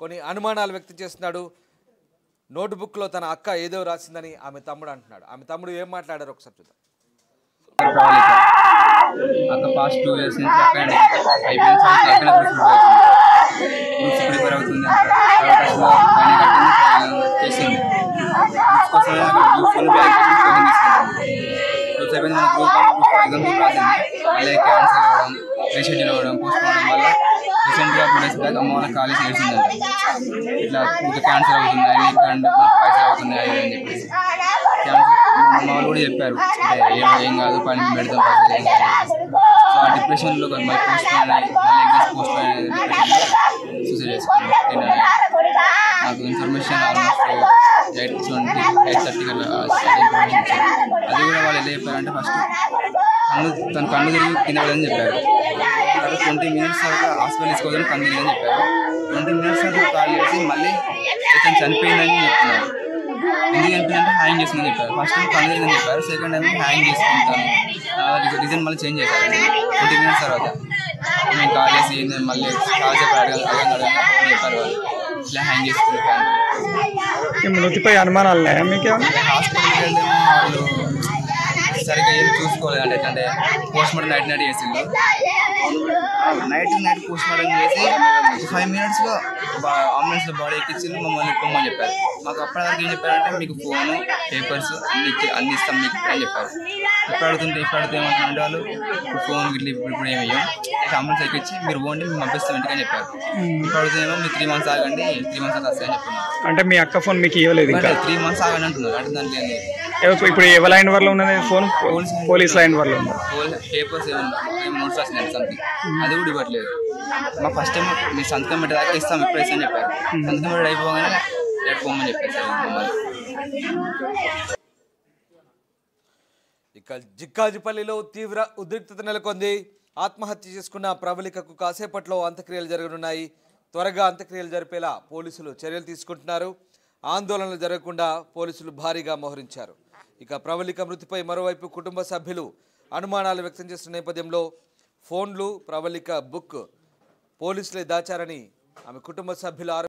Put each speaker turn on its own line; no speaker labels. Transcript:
కొన్ని అనుమానాలు వ్యక్తం చేస్తున్నాడు. నోట్బుక్లో తన అక్క ఏదో రాసిందని ఆమె తమ్ముడు అంటున్నాడు. ఆమె తమ్ముడు ఏం మాట్లాడారు ఒకసారి చూద్దాం.
అక్క పాస్ట్ 2 years నుంచి అక్కడే అయిపోయింది. అక్కడ ప్రిపేర్ అవుతుంది చేసింది. కోసం ఫుల్ బ్యాగ్ అయిపోయింది. మన గ్రూప్ ఎగ్జామ్స్ రాసింది. మళ్ళీ క్యాన్సల్ అవ్వడం, రీషెడ్యూల్ అవ్వడం, పోస్ట్ పోవడం వల్ల రీసెంట్గా 2 days బ్యాక్ అమ్మ వాళ్ళ కాలేజ్ చేసిందంట. ఇట్లా ఇంకా క్యాన్సల్ అవుతున్నాయి, పైసలు అవుతున్నాయి అని చెప్పేసి అమ్మ వాళ్ళు కూడా చెప్పారు. అంటే ఏం కాదు, పని పెడతాం, పైసలు ఏం కాదు. సో ఆ డిప్రెషన్లో మళ్ళీ పోస్ట్ పోయిన ఎగ్జామ్స్ పోస్ట్ పోయిన సూసైడ్ చేసుకున్నాను. నాకు ఇన్ఫర్మేషన్ ఆల్మోస్ట్ 8:30 కల్లా ఇన్ఫర్మేషన్ ఇచ్చారు. అది కూడా వాళ్ళు ఎలా చెప్పారంటే ఫస్ట్ తన కన్ను తిరిగి కింద పడదని చెప్పారు. తర్వాత 20 minutes వరకు హాస్పిటల్ తీసుకోవాలని కన్ను తిరిగి అని చెప్పారు. 20 minutes వరకు కాల్ చేసి మళ్ళీ తను చనిపోయిందని చెప్తున్నారు. ఎందుకు చనిపోయిందంటే హ్యాంగ్ చేసుకుందని చెప్పారు. ఫస్ట్ టైం కన్ను తిరిగిందని చెప్పారు, సెకండ్ టైం హ్యాంగ్ చేసుకుంటాను రీజన్ మళ్ళీ చేంజ్ చేశారు. 20 minutes తర్వాత మేము కాల్ చేసి మళ్ళీ కాల్ చెప్పారు, అడగని చెప్పారు వాళ్ళు ఇట్లా హ్యాంగ్ చేసుకుంటాను.
మృతిపై అనుమానాలు ఉన్నాయా మీకు?
హాస్పిటల్కి వెళ్తేమో వాళ్ళు సరిగ్గా ఏం చూసుకోలేదు. అంటే పోస్ట్ మార్టం నైట్ చేసిండు. నైట్ పోస్ట్ మార్టం చేసి 5 minutesలో అంబులెన్స్లో బాడీ ఎక్కించి మమ్మల్ని పొమ్మని చెప్పారు. మాకు అప్పటివరకు ఏం చెప్పారంటే మీకు ఫోను, పేపర్స్ అన్ని ఇస్తాం మీకు అని చెప్పారు. ఇప్పుడు అడిగితే ఏమంటారంటే వాళ్ళు ఫోన్ గిట్ల ఇప్పుడు ఏమయ్యాం అంబులెన్స్ ఎక్కించి మీరు పోండి మేము పంపిస్తాం ఇంటికని చెప్పారు. ఇప్పుడు అడుగుతున్నామో మీరు 3 months ఆగండి, 3 months ఆగి వస్తాయని చెప్తున్నారు.
అంటే మీ అక్క ఫోన్ మీకు ఇవ్వలేదు ఇంకా?
3 months ఆగండి అంటున్నారు. అంటే దాంట్లో
ఇప్పుడు ఏ లైన్ వల్ల ఉన్నది ఫోన్? పోలీస్ లైన్ వల్ల ఉంది.
పేపర్స్ ఏమైనా నోట్స్ రాసినాయి సంథింగ్, అది కూడా ఇవ్వట్లేదు. మా ఫస్ట్ టైం మీ సంతకం పెట్టేదాకా ఇస్తాం ఎప్పుడు ఇస్తామని చెప్పారు. సంతకం పెట్టి అయిపోగానే రేపు పోమని చెప్పారు సార్ మమ్మల్ని.
ఇక జిక్కాజిపల్లిలో తీవ్ర ఉద్రిక్తత నెలకొంది. ఆత్మహత్య చేసుకున్న ప్రవళికకు కాసేపట్లో అంత్యక్రియలు జరగనున్నాయి. త్వరగా అంత్యక్రియలు జరిపేలా పోలీసులు చర్యలు తీసుకుంటున్నారు. ఆందోళనలు జరగకుండా పోలీసులు భారీగా మోహరించారు. ఇక ప్రవళిక మృతిపై మరోవైపు కుటుంబ సభ్యులు అనుమానాలు వ్యక్తం చేస్తున్న నేపథ్యంలో ఫోన్లు, ప్రవళిక బుక్ పోలీసులే దాచారని ఆమె కుటుంబ సభ్యులు